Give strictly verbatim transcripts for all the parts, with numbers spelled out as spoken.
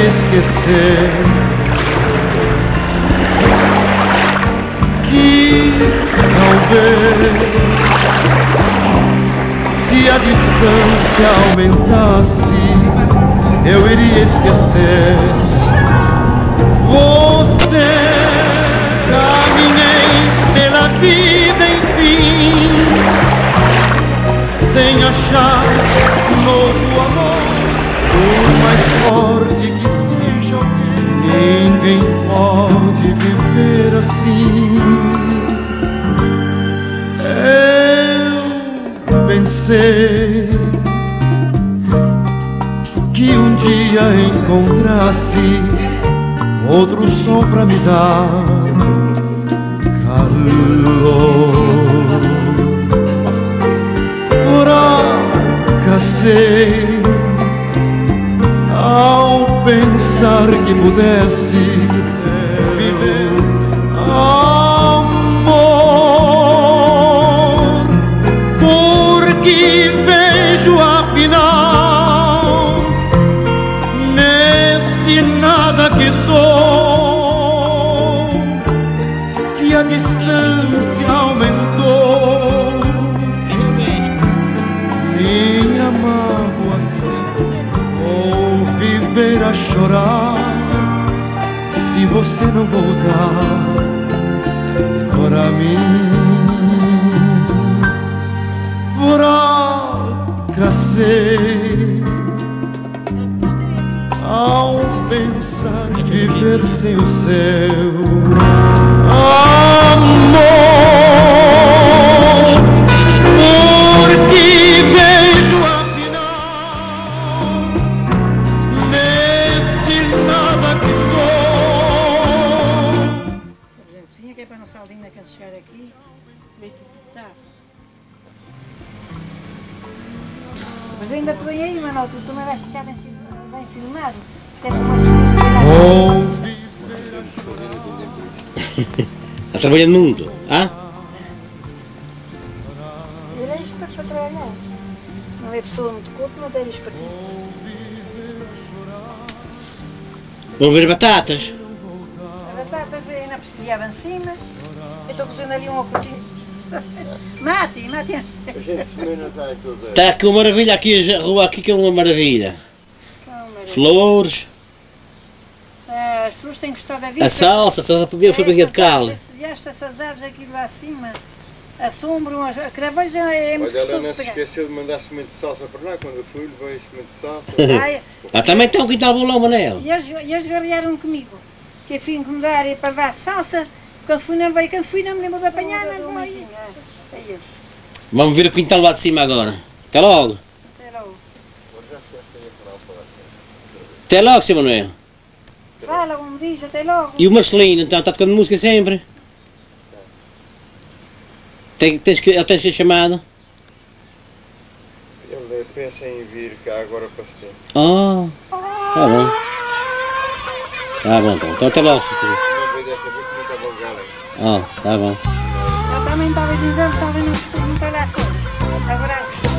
esquecer que talvez, se a distância aumentasse, eu iria esquecer você. Caminhei pela vida, enfim, sem achar um novo amor, por mais forte que seja alguém. Ninguém pode viver assim. Eu pensei que um dia encontrasse outro sol pra me dar calor. Fracassei ao pensar que pudesse viver amor, porque vejo afinal nesse nada que sou que a distância aumentou. Minha mágoa ou viver a chorar se você não voltar para mim. Fracassei ao pensar em viver sem o seu amor, porque vejo afinal nesse nada que sou. Tinha que ir para a nossa aldinha quando chegar aqui, veio tudo tá. Mas ainda estou aí, Manuel, tu também vais ficar bem filmado. Vou Está trabalhando muito, ah? Era isto para trabalhar. Não é pessoa muito curta, mas era isto para ti. Vão ver batatas. As batatas ainda precisavam em cima. Eu estou cozendo ali um ocultinho. Mate, mate. Está aqui uma maravilha, aqui a rua aqui que é uma maravilha. Flores. As flores têm gostado da vida. A salsa, a salsa para mim foi coisinha de cal. Estas árvores aqui lá acima, a sombra, a craveja é muito olha, gostoso ela não de se pegar. esqueceu de mandar semente de salsa para lá, quando eu fui, levei semente de salsa. Ai, Ah, também tem um quintal bolão, Manel. E eles, e eles garrearam comigo, que eu fui incomodar para levar salsa, quando fui não veio, quando fui não me lembro de apanhar, não veio. Vamos ver o quintal lá de cima agora. Até logo. Até logo. Até logo, seu Manuel. Fala, um diz, até logo. E o Marcelino, então, está tocando música sempre? Tem, tens que, ele tem que ser chamado? Ele pensa em vir cá agora para setembro. Oh, tá bom. Tá bom, então. Então até logo. Não veio desta vez que não estava o galo. Oh, tá bom. Eu também estava dizendo que estava no estudo muito lá fora. Agora gostou.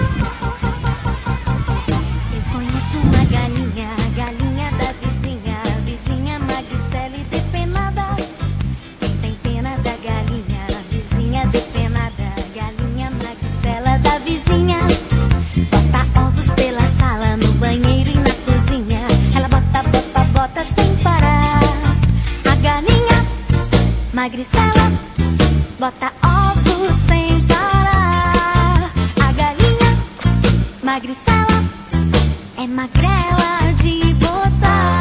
Eu conheço uma galinha, galinha da vizinha, vizinha magricela e depenada. Quem tem pena da galinha, vizinha depenada, galinha magricela da vizinha. Bota ovos pela sala, no banheiro e na cozinha. Ela bota, bota, bota sem parar. A galinha magricela bota ovos sem parar. A galinha magricela é magrela de botar.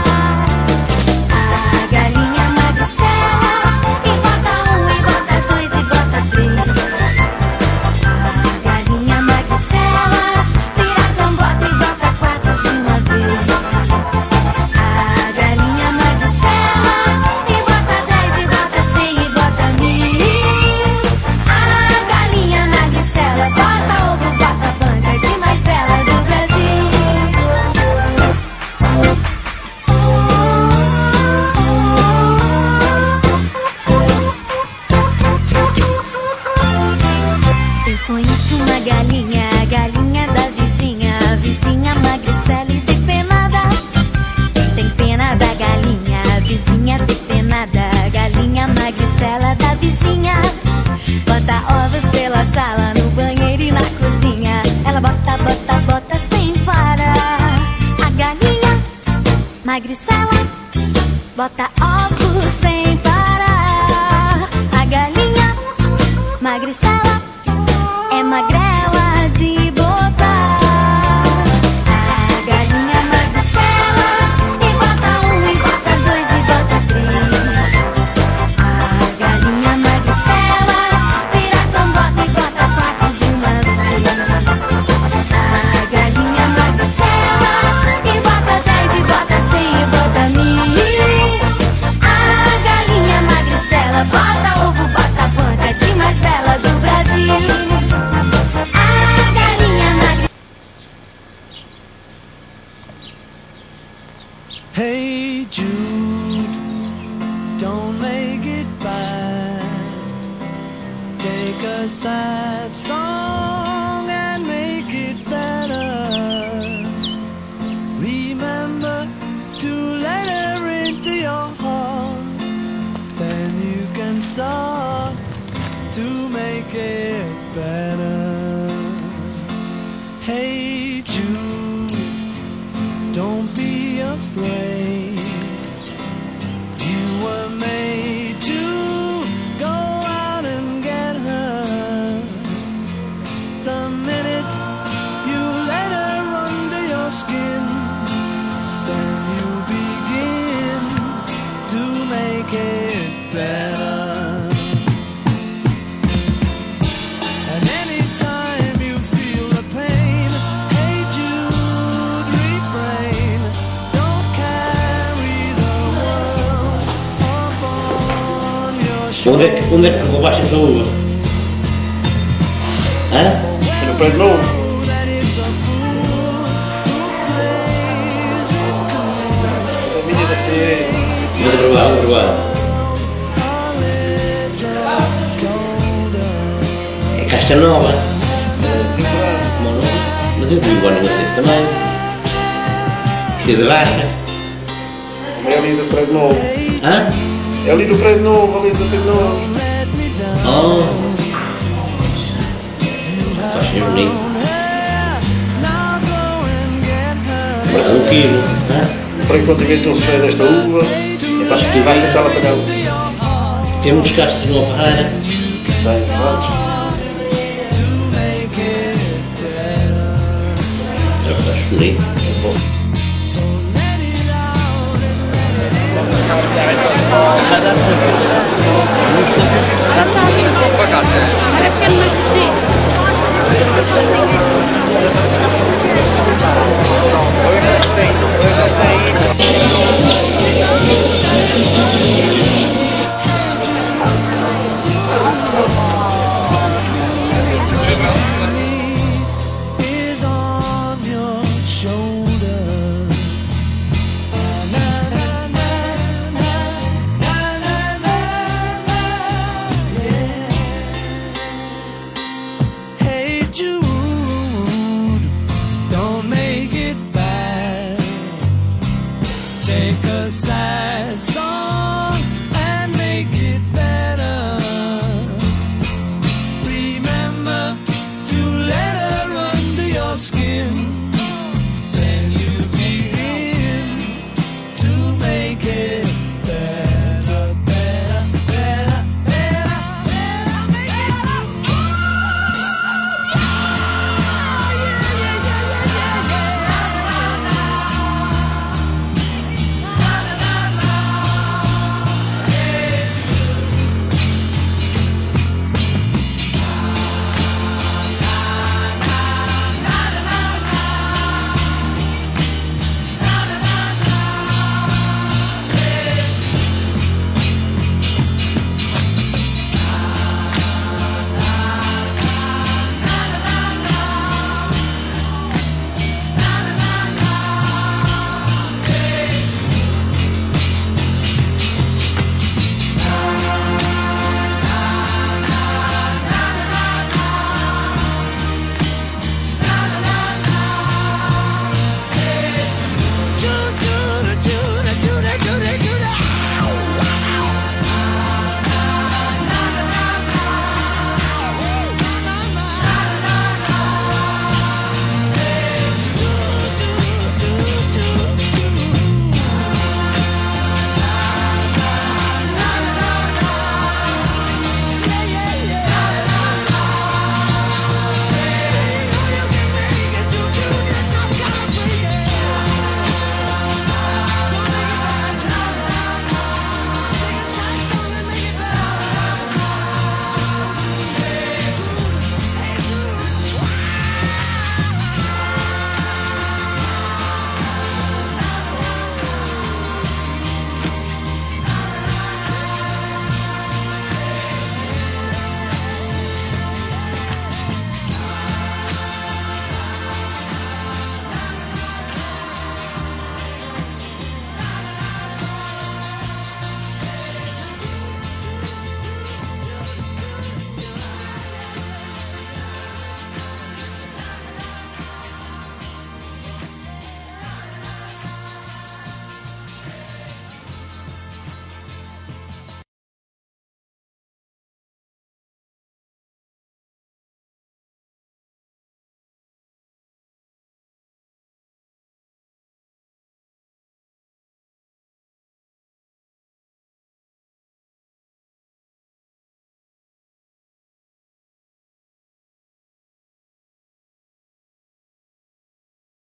A galinha magricela e bota um, e bota dois, e bota três. A galinha magricela vira com bota e bota quatro de uma vez. A galinha magricela e bota dez, e bota cem, e bota mil. A galinha magricela bota ovo, bota banca de mais bela do Brasil. magricela bota ovos sem parar. A galinha magricela é magrela de botar. A galinha magricela e bota um, e bota dois, e bota três. A galinha magricela vira com bota e bota quatro de uma vez. A galinha magricela e bota dez, e bota cem, e bota mil. A galinha magricela bota ovo, bota banca de mais bela do Brasil. Hey Jude, don't make it bad. Take a sad song and make it better. Remember to let her into your heart. Then you can start to make it better. Hey Jude, don't be afraid. You were made to go out and get her. The minute you let her under your skin, then you begin to make it better. And anytime you feel the pain, hey Jude, refrain. Don't carry the world upon your Onde é que, onde é que roubaste essa uva? Hã? Foi no pé de novo. that it's a fool who plays it cool. A menina assim, Vou provar, vou provar. A little colder. É casta nova. Mano, mas eu vi o negócio desse também. Isso é de vaca. é ali do prédio novo. Hã? É ali do prédio novo, ali do prédio novo. Oh. Achei bonito. Agora um quilo. Hã? Para enquanto ninguém trouxe cheio desta uva, é para as que vai deixá-la para cá. Tem muitos castos no Ferreira. Tem, vamos. Acho bonito. Is on your shoulder. Na, na, na, na, na, na, na, na, yeah. Hey Jude, don't make it bad. Take a sad song